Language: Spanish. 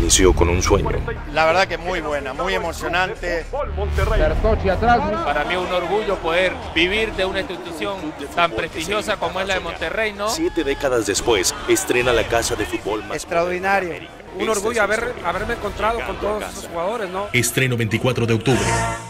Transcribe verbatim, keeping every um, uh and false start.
inició con un sueño. La verdad que muy buena, muy emocionante. Para mí es un orgullo poder vivir de una institución tan prestigiosa como es la de Monterrey, ¿no? Siete décadas después, estrena la casa de fútbol más extraordinario. Un orgullo haber, haberme encontrado con todos esos jugadores, ¿no? Estreno veinticuatro de octubre.